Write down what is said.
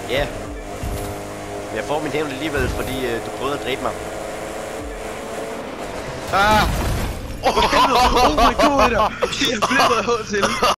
Ja. Men jeg får min hævn alligevel, fordi du prøvede at dræbe mig. Ah! Oh my god, jeg flippede til.